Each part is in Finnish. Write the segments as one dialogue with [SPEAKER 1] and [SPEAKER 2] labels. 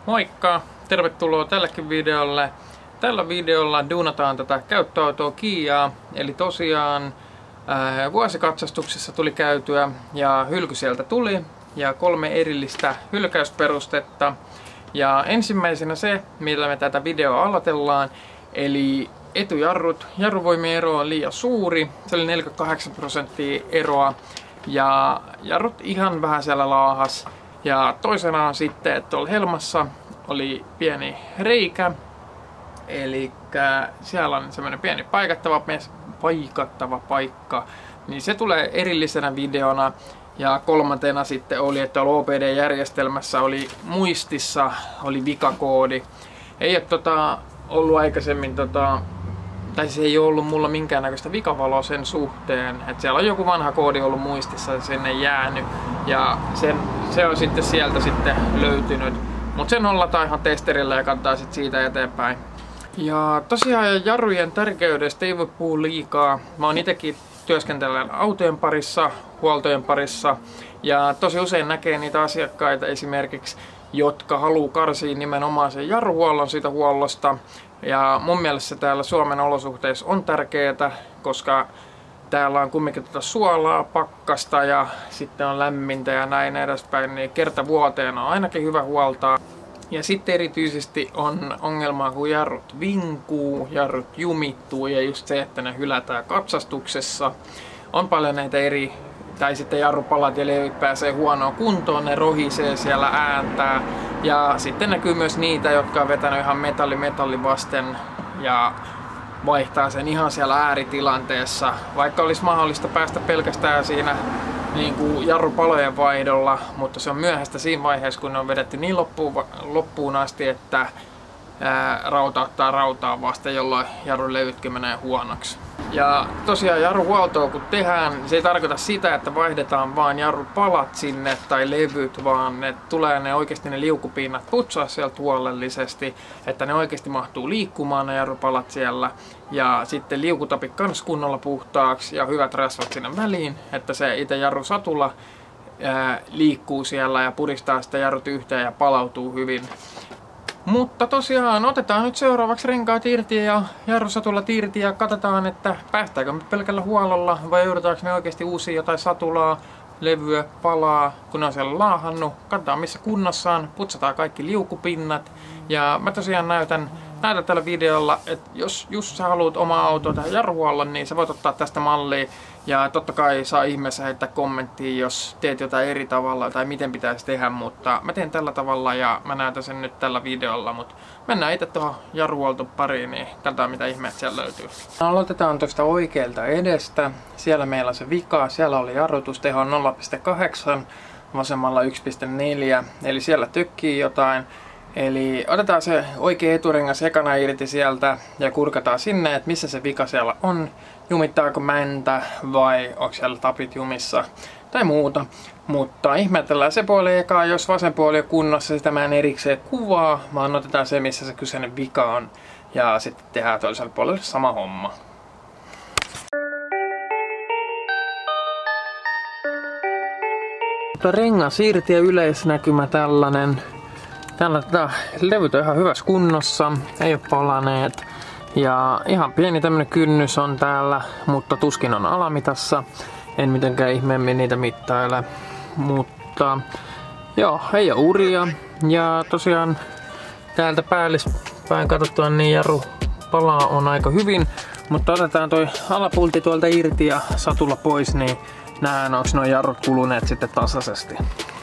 [SPEAKER 1] Moikka! Tervetuloa tällekin videolle. Tällä videolla duunataan tätä käyttöautoa Kiaa. Eli tosiaan vuosikatsastuksessa tuli käytyä ja hylky sieltä tuli. Ja 3 erillistä hylkäysperustetta. Ja ensimmäisenä se, millä me tätä videoa aloitellaan. Eli etujarrut. Jarruvoimien ero on liian suuri. Se oli 48% eroa. Ja jarrut ihan vähän siellä laahas. Ja toisena on sitten, että tuolla helmassa oli pieni reikä. Eli siellä on semmoinen pieni paikattava paikka. Niin se tulee erillisenä videona. Ja kolmantena sitten oli, että OPD-järjestelmässä oli muistissa oli vikakoodi. Ei ole ollut aikaisemmin tai se ei ollut mulla minkäännäköistä vikavaloa sen suhteen, että siellä on joku vanha koodi ollut muistissa ja sinne jäänyt ja se on sitten sieltä sitten löytynyt. Mutta sen nollataan ihan testerillä ja katsotaan sitten siitä eteenpäin. Ja tosiaan jarrujen tärkeydestä ei voi puhua liikaa. Mä oon itekin työskentelen autojen parissa, huoltojen parissa ja tosi usein näkee niitä asiakkaita esimerkiksi, jotka haluaa karsia nimenomaan sen jarruhuollon siitä huollosta. Ja mun mielestä täällä Suomen olosuhteissa on tärkeää, koska täällä on kumminkin suolaa, pakkasta ja sitten on lämmintä ja näin edespäin, niin kerta vuoteen on ainakin hyvä huoltaa. Ja sitten erityisesti on ongelma, kun jarrut vinkuu, jarrut jumittuu ja just se, että ne hylätään katsastuksessa. On paljon näitä tai sitten jarrupalat ja levyt pääsee huonoon kuntoon, ne rohisee siellä, ääntää. Ja sitten näkyy myös niitä, jotka on vetänyt ihan metalli vasten ja vaihtaa sen ihan siellä ääritilanteessa. Vaikka olisi mahdollista päästä pelkästään siinä niin kuin jarrupalojen vaihdolla, mutta se on myöhäistä siinä vaiheessa, kun ne on vedetty niin loppuun asti, että rauta ottaa rautaa vasta, jolloin jarrun levytkin menee huonoksi. Ja tosiaan jarruhuoltoa kun tehdään, niin se ei tarkoita sitä, että vaihdetaan vaan jarrupalat sinne tai levyt, vaan tulee oikeasti ne liukupinnat putsaa sieltä huolellisesti, että ne oikeasti mahtuu liikkumaan ne jarrupalat siellä. Ja sitten liukutapit kans kunnolla puhtaaksi ja hyvät rasvat sinne väliin, että se itse jarrusatula liikkuu siellä ja puristaa sitä jarrut yhteen ja palautuu hyvin. Mutta tosiaan otetaan nyt seuraavaksi renkaat irti ja jarrusatulat irti ja katsotaan, että päästäänkö me pelkällä huollolla vai joudutaanko me oikeasti uusia jotain satulaa, levyä, palaa, kun ne on siellä laahannut. Katsotaan missä kunnossa on, putsataan kaikki liukupinnat ja mä tosiaan näytän tällä videolla, että jos just sä haluat omaa autoa tähän jarruhuollon, niin sä voit ottaa tästä mallia. Ja totta kai saa ihmeessä heittää kommenttia, jos teet jotain eri tavalla tai miten pitäisi tehdä, mutta mä teen tällä tavalla ja mä näytän sen nyt tällä videolla, mutta mennään itse tuohon jarruhuolton pariin, niin katsotaan mitä ihmeet siellä löytyy. Aloitetaan tuosta oikealta edestä. Siellä meillä on se vika, siellä oli jarrutusteho 0,8, vasemmalla 1,4, eli siellä tökkii jotain. Eli otetaan se oikea eturengas ekana irti sieltä ja kurkataan sinne, että missä se vika siellä on. Jumittaako mäntä vai onko siellä tapit jumissa tai muuta. Mutta ihmetellään se puoli ekaa, jos vasen puoli on kunnossa, sitä mä en erikseen kuvaa, vaan otetaan se missä se kyseinen vika on ja sitten tehdään toisella puolella sama homma. Rengas irti ja yleisnäkymä tällainen. Täällä levyt on ihan hyvässä kunnossa, ei ole palaneet. Ja ihan pieni tämmönen kynnys on täällä, mutta tuskin on alamitassa. En mitenkään ihmeemmin niitä mittaile. Mutta joo, ei ole uria. Ja tosiaan täältä päällispäin katsottua niin jarru palaa on aika hyvin. Mutta otetaan toi alapulti tuolta irti ja satula pois, niin nähdään onko nuo jarrut kuluneet sitten tasaisesti.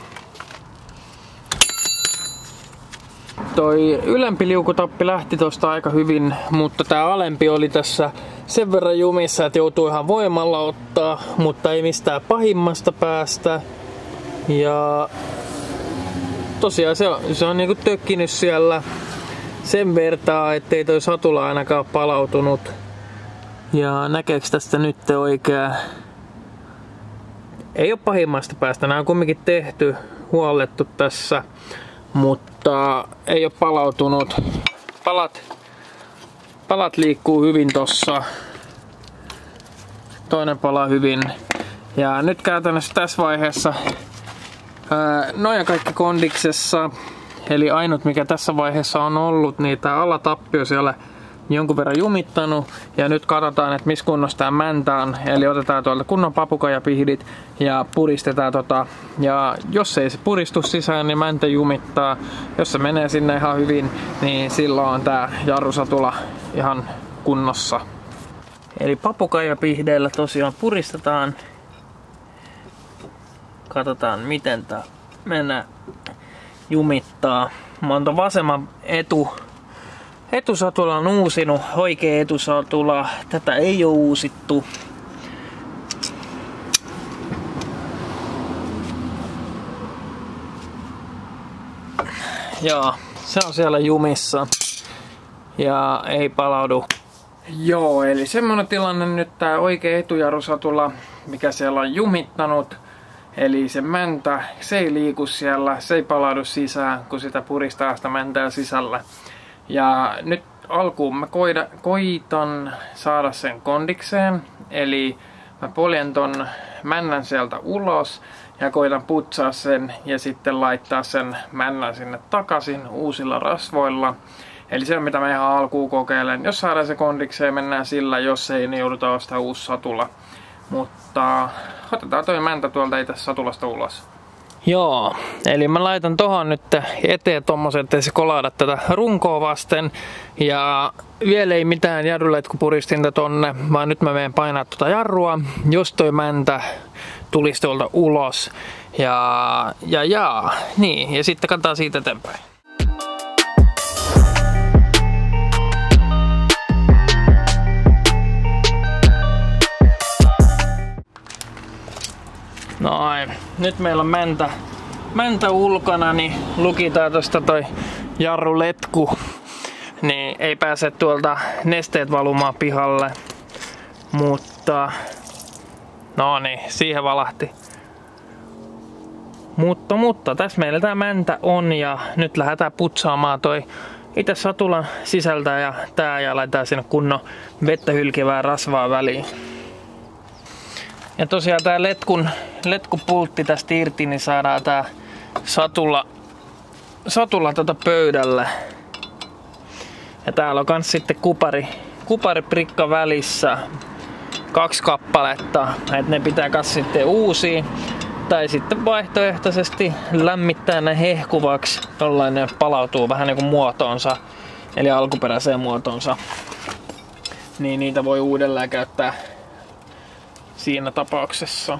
[SPEAKER 1] Toi ylempi liukutappi lähti tosta aika hyvin, mutta tää alempi oli tässä sen verran jumissa, että joutuu ihan voimalla ottaa, mutta ei mistään pahimmasta päästä. Ja tosiaan se on niinku tökkinyt siellä sen vertaa, ettei toi satula ainakaan palautunut. Ja näkeekö tästä nyt oikea? Ei oo pahimmasta päästä, nää on kumminkin tehty, huollettu tässä. Mutta ei ole palautunut. Palat liikkuu hyvin tossa. Toinen palaa hyvin. Ja nyt käytännössä tässä vaiheessa noja kaikki kondiksessa. Eli ainut mikä tässä vaiheessa on ollut, niin tää alatappio siellä jonkun verran jumittanut. Ja nyt katsotaan, että missä kunnossa tää mäntä on. Eli otetaan tuolta kunnon papukajapihdit ja puristetaan Ja jos ei se puristu sisään, niin mäntä jumittaa. Jos se menee sinne ihan hyvin, niin silloin on tää jarrusatula ihan kunnossa. Eli papukaijapihdeillä tosiaan puristetaan. Katsotaan miten tää mennään jumittaa. Mä oon ton vasemman etusatulan uusinut. Oikea etusatula. Tätä ei oo uusittu. Joo, se on siellä jumissa. Ja ei palaudu. Joo, eli semmonen tilanne nyt tää oikea etujarrusatula, mikä siellä on jumittanut. Eli se mäntä, se ei liiku siellä, se ei palaudu sisään, kun sitä puristaa sitä mäntää sisällä. Ja nyt alkuun mä koitan saada sen kondikseen, eli mä poljen ton männän sieltä ulos ja koitan putsaa sen ja sitten laittaa sen männän sinne takaisin uusilla rasvoilla. Eli se on mitä mä ihan alkuun kokeilen. Jos saadaan se kondikseen, mennään sillä, jos ei, niin joudutaan ostamaan uusi satula. Mutta otetaan toi mäntä tuolta itse satulasta ulos. Joo, eli mä laitan tohon nyt eteen tommosen, ettei se kolaada tätä runkoa vasten. Ja vielä ei mitään jarruletkupuristinta tonne, vaan nyt mä menen painaa tota jarrua, jos toi mäntä tulisi tuolta ulos. Niin, ja sitten katsotaan siitä eteenpäin. Noin, nyt meillä on mäntä ulkona, niin lukitaan tosta toi jarruletku, niin ei pääse tuolta nesteet valumaan pihalle, mutta no niin, siihen valahti. Mutta tässä meillä tää mäntä on ja nyt lähdetään putsaamaan toi itse satulan sisältä ja tää ja laitetaan sinne kunnon vettä hylkivää rasvaa väliin. Ja tosiaan tää letkupultti tästä irti, niin saadaan tää satula pöydälle. Ja täällä on kans sitten kupariprikka välissä. 2 kappaletta, että ne pitää kans sitten uusia. Tai sitten vaihtoehtoisesti lämmittää ne hehkuvaksi, jollain ne palautuu vähän niinku muotoonsa. Eli alkuperäiseen muotoonsa. Niin niitä voi uudelleen käyttää siinä tapauksessa.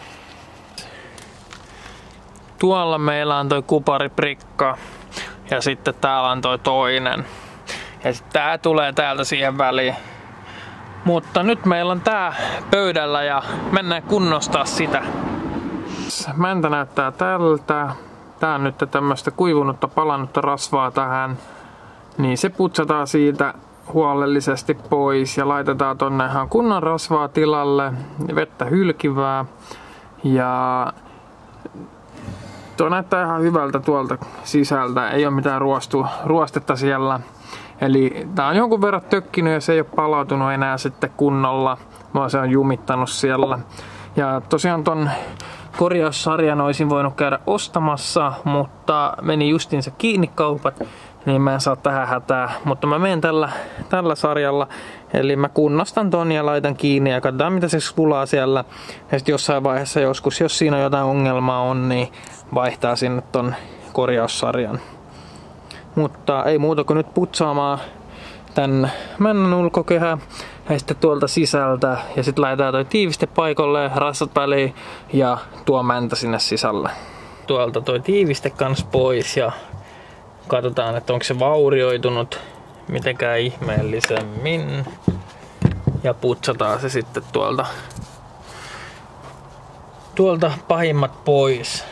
[SPEAKER 1] Tuolla meillä on toi kupariprikka ja sitten täällä on toi toinen. Ja sitten tää tulee täältä siihen väliin. Mutta nyt meillä on tää pöydällä ja mennään kunnostaa sitä. Mäntä näyttää tältä. Tää on nyt tämmöstä kuivunutta palannutta rasvaa tähän. Niin se putsataan siitä huolellisesti pois ja laitetaan tonne ihan kunnon rasvaa tilalle, vettä hylkivää ja tuo näyttää ihan hyvältä tuolta sisältä, ei ole mitään ruostetta siellä. Eli tää on jonkun verran tökkinyt ja se ei ole palautunut enää sitten kunnolla, vaan se on jumittanut siellä. Ja tosiaan ton korjaussarjan olisin voinut käydä ostamassa, mutta meni justiinsa kiinni kaupat. Niin mä en saa tähän hätää, mutta mä menen tällä sarjalla. Eli mä kunnostan ton ja laitan kiinni ja katsotaan mitä se sulaa siellä. Ja sit jossain vaiheessa joskus, jos siinä jotain ongelmaa on, niin vaihtaa sinne ton korjaussarjan. Mutta ei muuta kuin nyt putsaamaan tän männän ulkokehä ja sitten tuolta sisältä. Ja sit laitetaan toi tiiviste paikalle, rassat väliin ja tuo mäntä sinne sisälle. Tuolta toi tiiviste kans pois ja katsotaan, että onko se vaurioitunut mitenkään ihmeellisemmin. Ja putsataan se sitten tuolta pahimmat pois.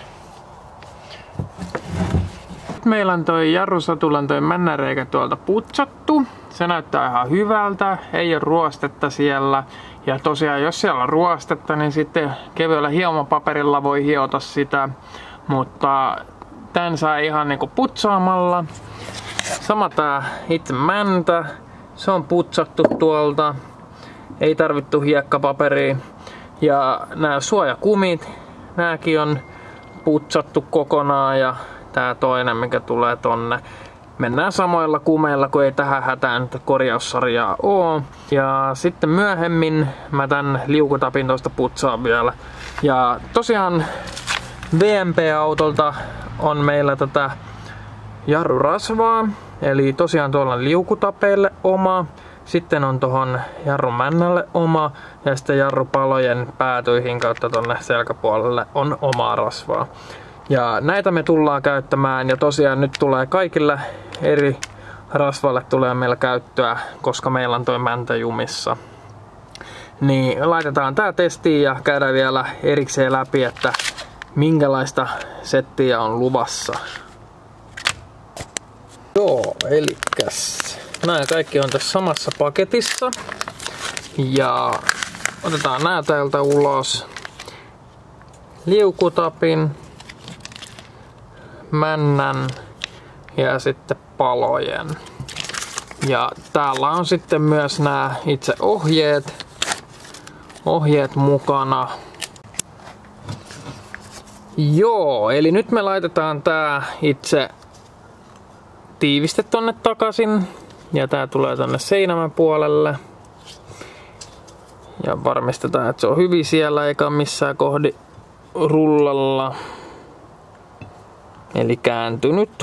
[SPEAKER 1] Meillä on toi jarrusatulan toi männäreikä tuolta putsattu. Se näyttää ihan hyvältä, ei ole ruostetta siellä. Ja tosiaan jos siellä on ruostetta, niin sitten kevyellä hiomapaperilla voi hiota sitä. Mutta tän sai ihan niinku putsaamalla. Sama tää itse mäntä. Se on putsattu tuolta. Ei tarvittu hiekkapaperia. Ja nämä suojakumit, nääkin on putsattu kokonaan ja tää toinen, mikä tulee tonne. Mennään samoilla kumeilla, kun ei tähän hätään nyt korjaussarjaa oo. Ja sitten myöhemmin mä tän liukutapin tosta putsaan vielä. Ja tosiaan VMP-autolta on meillä tätä jarrurasvaa. Eli tosiaan tuolla liukutapeille oma. Sitten on tohon jarrumännälle oma. Ja sitten jarrupalojen päätyihin kautta tonne selkäpuolelle on omaa rasvaa. Ja näitä me tullaan käyttämään ja tosiaan nyt tulee kaikille eri rasvalle tulee meillä käyttöä, koska meillä on toi mäntä jumissa. Niin laitetaan tää testiin ja käydään vielä erikseen läpi, että minkälaista settiä on luvassa. Joo, elikäs nämä kaikki on tässä samassa paketissa. Ja otetaan nää täältä ulos. Liukutapin, männän ja sitten palojen. Ja täällä on sitten myös nämä itse ohjeet mukana. Joo, eli nyt me laitetaan tää itse tiiviste tonne takaisin. Ja tää tulee tonne seinämän puolelle. Ja varmistetaan, että se on hyvin siellä eikä missään kohdi rullalla. Eli kääntynyt.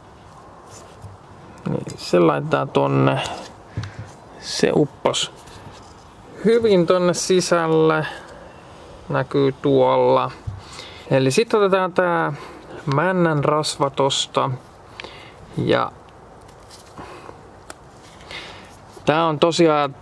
[SPEAKER 1] Niin se laitetaan tonne. Se uppos hyvin tonne sisälle. Näkyy tuolla. Eli sitten otetaan tää männän rasva tosta. Ja tää on tosiaan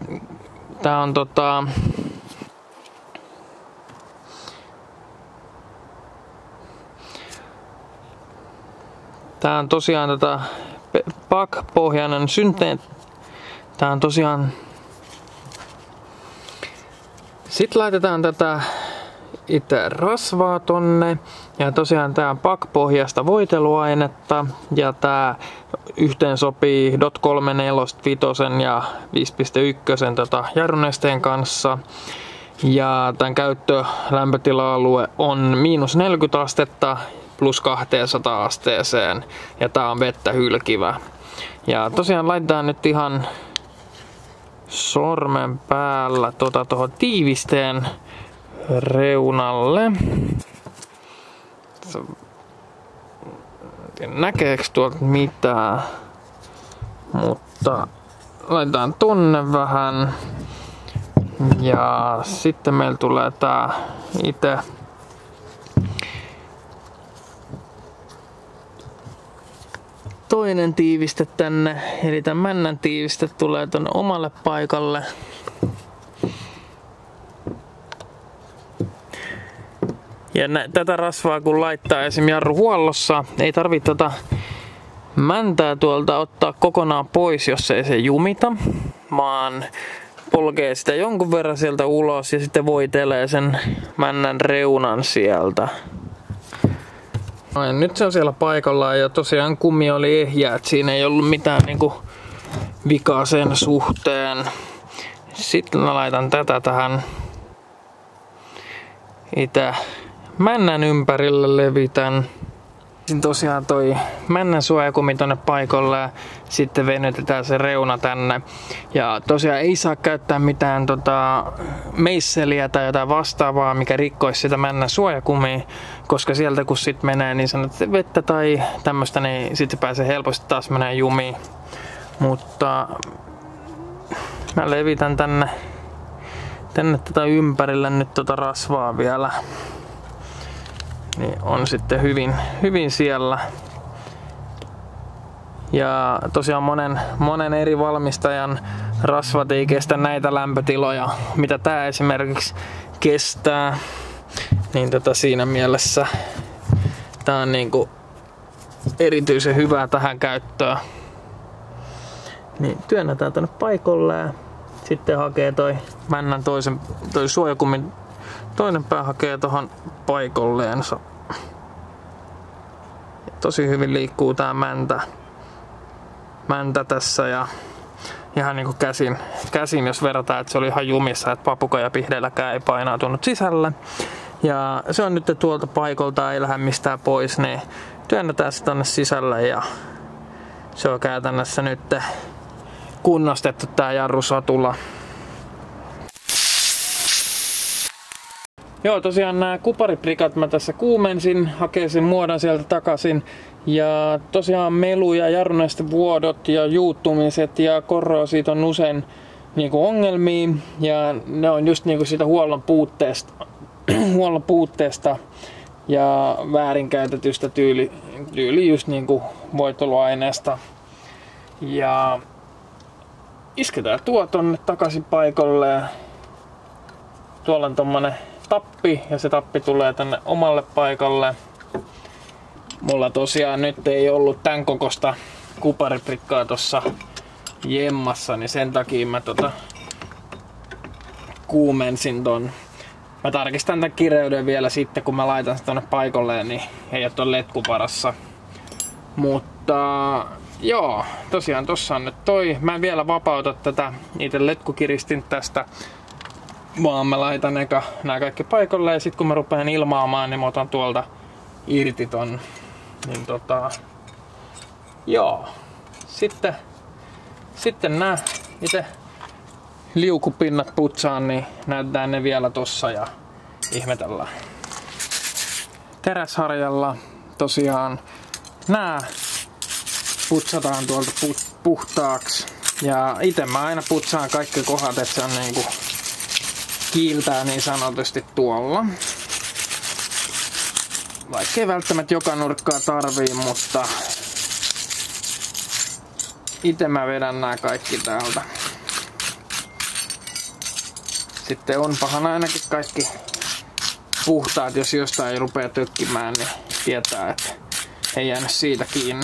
[SPEAKER 1] tää on tosiaan PAK-pohjainen synteet. Tää on tosiaan. Sitten laitetaan tätä itse rasvaa tonne. Ja tosiaan tää on PAK-pohjasta voiteluainetta. Ja tää yhteen sopii .345 ja 5.1 jarrunesteen kanssa. Ja tämän käyttölämpötila-alue on -40 astetta plus 200 asteeseen. Ja tää on vettä hylkivä. Ja tosiaan laitetaan nyt ihan sormen päällä tuohon tiivisteen reunalle. Näkeekö tuolta mitään? Mutta laitetaan tonne vähän. Ja sitten meillä tulee tää itse toinen tiiviste tänne. Eli tämän männän tiiviste tulee tonne omalle paikalle. Ja tätä rasvaa kun laittaa esim. Jarruhuollossa, ei tarvitse mäntää tuolta ottaa kokonaan pois, jos ei se jumita, vaan polkee sitä jonkun verran sieltä ulos ja sitten voitelee sen männän reunan sieltä. No ja nyt se on siellä paikallaan ja tosiaan kumi oli ehjä, että siinä ei ollut mitään niinku vikaa sen suhteen. Sitten mä laitan tätä tähän itse männän ympärille levitän. Sitten tosiaan toi männän suojakumi tonne paikalle ja sitten venytetään se reuna tänne. Ja tosiaan ei saa käyttää mitään meisseliä tai jotain vastaavaa, mikä rikkoisi sitä männän suojakumia, koska sieltä kun sit menee niin sanottu vettä tai tämmöstä, niin sit se pääsee helposti taas menee jumiin. Mutta mä levitän tänne ympärille nyt rasvaa vielä. Niin on sitten hyvin siellä. Ja tosiaan monen eri valmistajan rasvat ei kestä näitä lämpötiloja, mitä tää esimerkiksi kestää. Niin siinä mielessä tää on niinku erityisen hyvää tähän käyttöön. Niin työnnetään tonne paikalle ja sitten hakee toi männän toi suojakumin toinen pää hakee tohon paikolleensa. Tosi hyvin liikkuu tää mäntä tässä ja ihan niinku käsin jos verrataan, että se oli ihan jumissa, että papukajapihdeilläkään ei painautunut sisälle. Ja se on nyt tuolta paikalta, ei lähde mistään pois, niin työnnetään se tonne sisälle ja se on käytännössä nyt kunnostettu tää jarrusatula. Joo, tosiaan nämä kupariprikat mä tässä kuumensin, hakee sen muodon sieltä takaisin. Ja tosiaan melu ja jarruneestevuodot ja juuttumiset ja korroosiit on usein niinku ongelmia. Ja ne on just niinku siitä huollon puutteesta ja väärinkäytetystä tyyli just niinku voiteluaineesta. Ja isketään tuo tonne takaisin paikalle. Tuolla on tommonen tappi ja se tappi tulee tänne omalle paikalle. Mulla tosiaan nyt ei ollut tän kokosta kupariprikkaa tossa jemmassa, niin sen takia mä kuumensin ton. Mä tarkistan tän kireyden vielä sitten, kun mä laitan sen tonne paikalle, niin ei oo ton letkuparassa. Mutta joo, tosiaan tossa on nyt toi. Mä en vielä vapauta tätä itse letkukiristin tästä, vaan mä laitan nää kaikki paikalle ja sit kun mä rupean ilmaamaan, niin mä otan tuolta irti ton. Niin joo. Sitten nää itse liukupinnat putsaan, niin näytetään ne vielä tossa ja ihmetellään. Teräsharjalla tosiaan nää putsataan tuolta puhtaaksi. Ja itse mä aina putsaan kaikki kohdat, että se on niinku kiiltää niin sanotusti tuolla. Vaikkei välttämättä joka nurkkaa tarvii, mutta itse mä vedän nää kaikki täältä. Sitten onpahan ainakin kaikki puhtaat, jos jostain ei rupea tökkimään, niin tietää, että ei jäänyt siitä kiinni.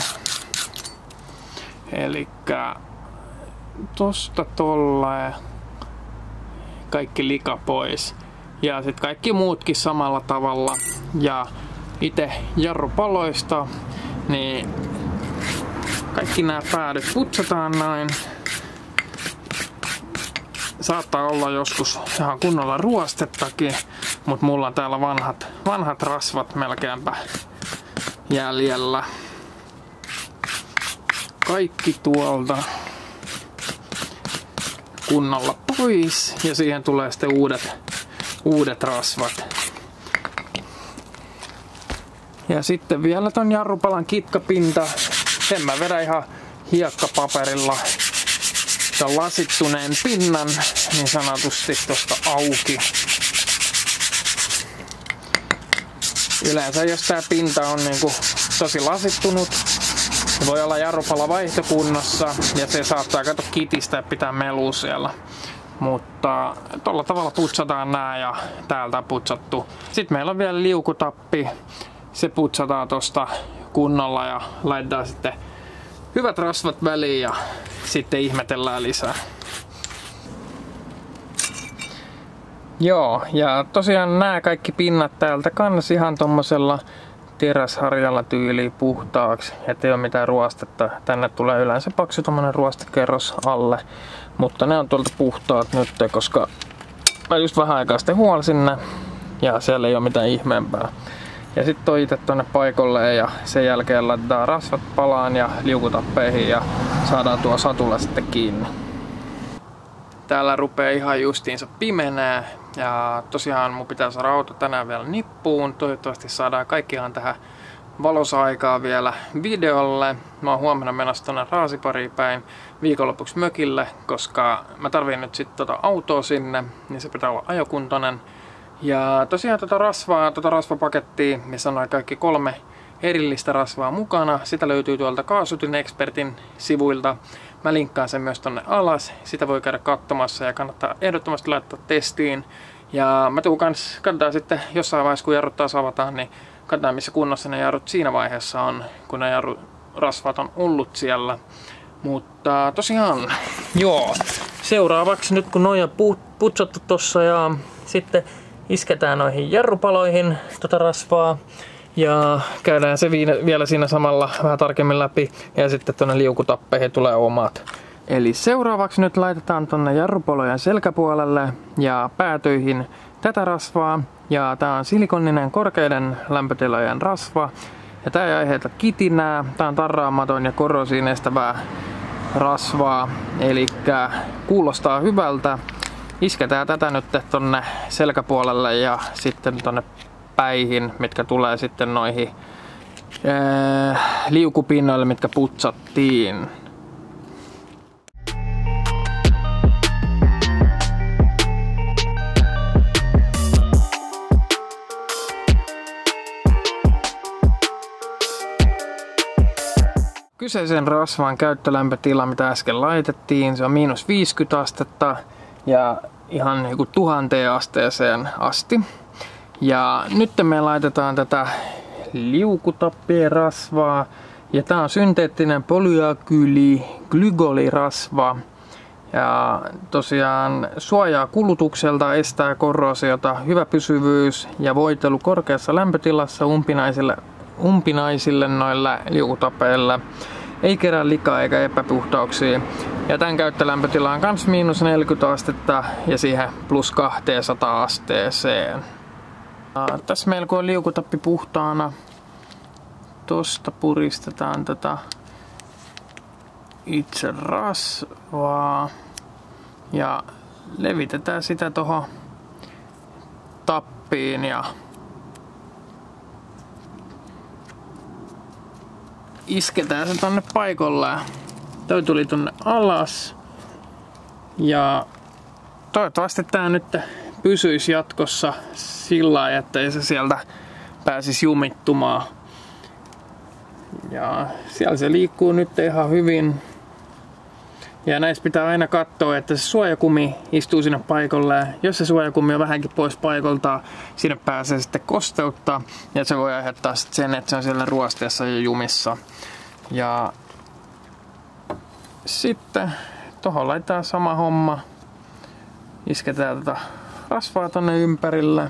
[SPEAKER 1] Elikkä tosta tolleen kaikki lika pois. Ja sitten kaikki muutkin samalla tavalla. Ja itse jarrupaloista, niin kaikki nämä päädyt putsataan näin. Saattaa olla joskus ihan kunnolla ruostettakin, mutta mulla on täällä vanhat rasvat melkeinpä jäljellä. Kaikki tuolta kunnolla pois ja siihen tulee sitten uudet rasvat. Ja sitten vielä ton jarrupalan kitkapinta, sen mä vedän ihan hiekkapaperilla ton lasittuneen pinnan niin sanotusti tosta auki. Yleensä jos tää pinta on niinku tosi lasittunut, niin voi olla jarrupala vaihtokunnossa ja se saattaa kitistä ja pitää melua siellä. Mutta tolla tavalla putsataan nää ja täältä putsattu. Sitten meillä on vielä liukutappi. Se putsataan tosta kunnolla ja laitetaan sitten hyvät rasvat väliin ja sitten ihmetellään lisää. Joo, ja tosiaan nämä kaikki pinnat täältä kans ihan tommosella teräsharjalla tyyliin puhtaaksi, ettei ole mitään ruostetta. Tänne tulee yleensä paksu tommonen ruostekerros alle, mutta ne on tuolta puhtaat nyt, koska mä just vähän aikaa sitten huolsin ne ja siellä ei ole mitään ihmeempää. Ja sitten toi itse tonne paikalle ja sen jälkeen laitetaan rasvat palaan ja liukutappeihin ja saadaan tuo satula sitten kiinni. Täällä rupeaa ihan justiinsa pimenee ja tosiaan mun pitää saada auto tänään vielä nippuun. Toivottavasti saadaan kaikkihan tähän valosaikaa vielä videolle. Mä oon huomenna menossa tonne Raasipariin päin viikonlopuksi mökille, koska mä tarviin nyt sitten autoa sinne, niin se pitää olla ajokuntoinen. Ja tosiaan rasvapakettia, missä on kaikki 3 erillistä rasvaa mukana. Sitä löytyy tuolta Kaasutin Expertin sivuilta. Mä linkkaan sen myös tonne alas. Sitä voi käydä katsomassa ja kannattaa ehdottomasti laittaa testiin. Ja mä tuun kans, katsotaan sitten jossain vaiheessa kun jarrut taas avataan, niin katsotaan missä kunnossa ne jarrut siinä vaiheessa on, kun ne rasvat on ollut siellä. Mutta tosiaan, joo. Seuraavaksi nyt kun noja putsattu tossa ja sitten isketään noihin jarrupaloihin rasvaa ja käydään se vielä siinä samalla vähän tarkemmin läpi ja sitten tuonne liukutappeihin tulee omat Eli seuraavaksi nyt laitetaan tonne jarrupolojen selkäpuolelle ja päätyihin tätä rasvaa. Ja tää on silikoninen korkeiden lämpötilojen rasva. Ja tää ei aiheuta kitinää. Tää on tarraamaton ja korrosiin estävää rasvaa. Eli kuulostaa hyvältä. Isketään tätä nyt tonne selkäpuolelle ja sitten tonne päihin, mitkä tulee sitten noihin liukupinnoille, mitkä putsattiin. Kyseisen rasvan käyttölämpötila, mitä äsken laitettiin, se on -50 astetta ja ihan niin kuin 1000 asteeseen asti. Ja nyt me laitetaan tätä liukutappierasvaa ja tää on synteettinen polyakyliglygolirasva. Ja tosiaan suojaa kulutukselta, estää korrosiota, hyvä pysyvyys ja voitelu korkeassa lämpötilassa umpinaisille noilla liukutapeilla. Ei kerää likaa eikä epäpuhtauksia. Ja tämän käyttölämpötila on kans -40 astetta ja siihen +200 asteeseen. Tässä meillä kun on liukutappi puhtaana, tosta puristetaan tätä itse rasvaa ja levitetään sitä tohon tappiin ja isketään se tonne paikoilleen. Toi tuli tonne alas ja toivottavasti tää nyt pysyisi jatkossa sillä lailla, ettei se sieltä pääsisi jumittumaan. Ja siellä se liikkuu nyt ihan hyvin. Ja näissä pitää aina katsoa, että se suojakumi istuu sinne paikalleen. Jos se suojakumi on vähänkin pois paikalta, sinne pääsee sitten kosteutta. Ja se voi aiheuttaa sitten sen, että se on siellä ruosteessa ja jumissa. Ja sitten tohon laitetaan sama homma. Isketään tätä rasvaa tonne ympärille.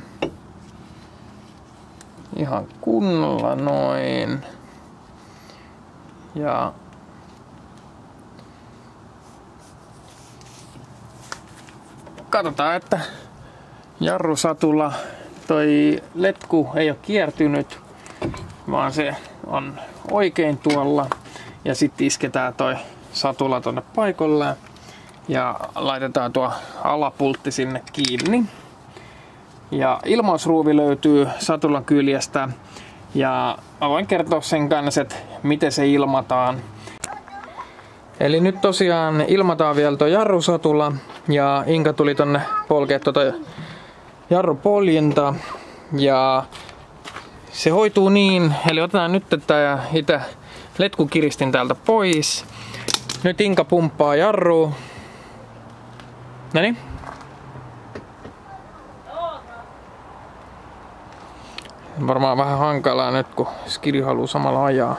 [SPEAKER 1] Ihan kunnolla noin. Ja katsotaan, että jarrusatulla toi letku ei ole kiertynyt, vaan se on oikein tuolla. Ja sitten isketään toi satula tonne paikalle ja laitetaan tuo alapultti sinne kiinni. Ja ilmausruuvi löytyy satulan kyljestä ja mä voin kertoa sen kanssa, että miten se ilmataan. Eli nyt tosiaan ilmataan vielä tuo jarrusatula ja Inka tuli tonne polkea tuota jarrupoljinta ja se hoituu niin, eli otetaan nyt tää itse letkukiristin täältä pois. Nyt Inka pumppaa jarruun. Noniin. Varmaan vähän hankalaa nyt, kun skidi haluaa samalla ajaa.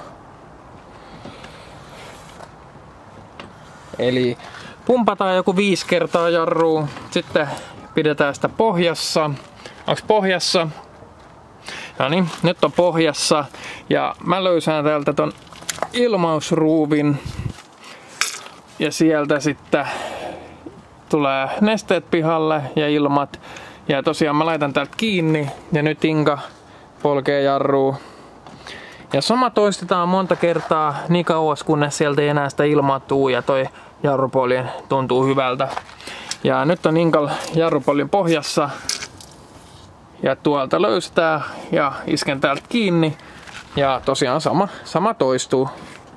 [SPEAKER 1] Eli pumpataan joku 5 kertaa jarruun. Sitten pidetään sitä pohjassa. Onks pohjassa? No niin, nyt on pohjassa. Ja mä löysään täältä ton ilmausruuvin. Ja sieltä sitten tulee nesteet pihalle ja ilmat. Ja tosiaan mä laitan täältä kiinni. Ja nyt Inka polkee jarruun. Ja sama toistetaan monta kertaa niin kauas, kunnes sieltä ei enää sitä ilmaa tuu ja toi jarrupolji tuntuu hyvältä. Ja nyt on Inkal jarrupoljin pohjassa. Ja tuolta löystää ja isken täältä kiinni. Ja tosiaan sama toistuu.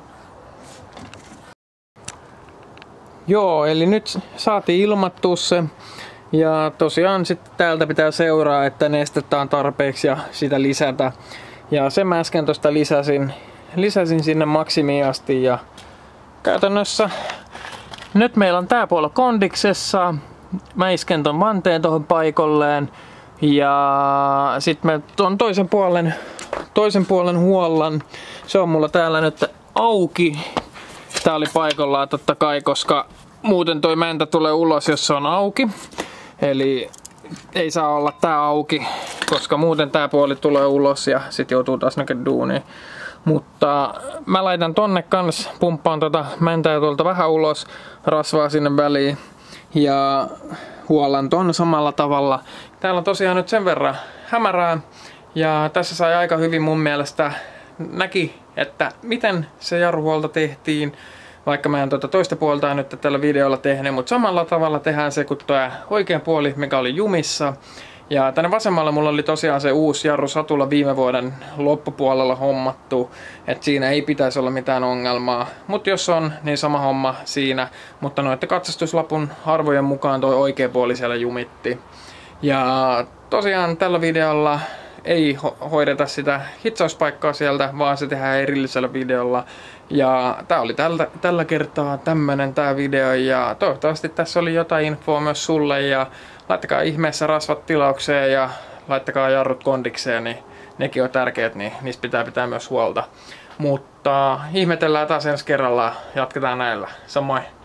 [SPEAKER 1] Joo, eli nyt saatiin ilmattua se. Ja tosiaan sitten täältä pitää seuraa, että nestettä on tarpeeksi ja sitä lisätä. Ja sen mä äsken tosta lisäsin sinne maksimiin asti ja käytännössä nyt meillä on tää puolella kondiksessa. Mä isken ton vanteen tohon paikalleen ja sit mä tuon toisen puolen huollan. Se on mulla täällä nyt auki. Tää oli paikallaan totta kai, koska muuten toi mäntä tulee ulos, jos se on auki. Eli ei saa olla tää auki, koska muuten tää puoli tulee ulos ja sit joutuu taas näkemään duuniin. Mutta mä laitan tonne kans, pumppaan mäntää tuolta vähän ulos, rasvaa sinne väliin ja huollan ton samalla tavalla. Täällä on tosiaan nyt sen verran hämärää ja tässä sai aika hyvin mun mielestä näki, että miten se jarruhuolto tehtiin. Vaikka mä en toista puolta nyt tällä videolla tehnyt, mutta samalla tavalla tehdään se kuin tuo oikea puoli, mikä oli jumissa. Ja tänne vasemmalla mulla oli tosiaan se uusi jarrusatula viime vuoden loppupuolella hommattu, että siinä ei pitäisi olla mitään ongelmaa. Mutta jos on, niin sama homma siinä, mutta noiden katsastuslapun arvojen mukaan toi oikea puoli siellä jumitti. Ja tosiaan tällä videolla ei hoideta sitä hitsauspaikkaa sieltä, vaan se tehdään erillisellä videolla. Ja tää oli tällä kertaa tää video ja toivottavasti tässä oli jotain infoa myös sulle ja laittakaa ihmeessä rasvat tilaukseen ja laittakaa jarrut kondikseen, niin nekin on tärkeät, niin niistä pitää myös huolta. Mutta ihmetellään taas ensi kerralla, jatketaan näillä. Samoin!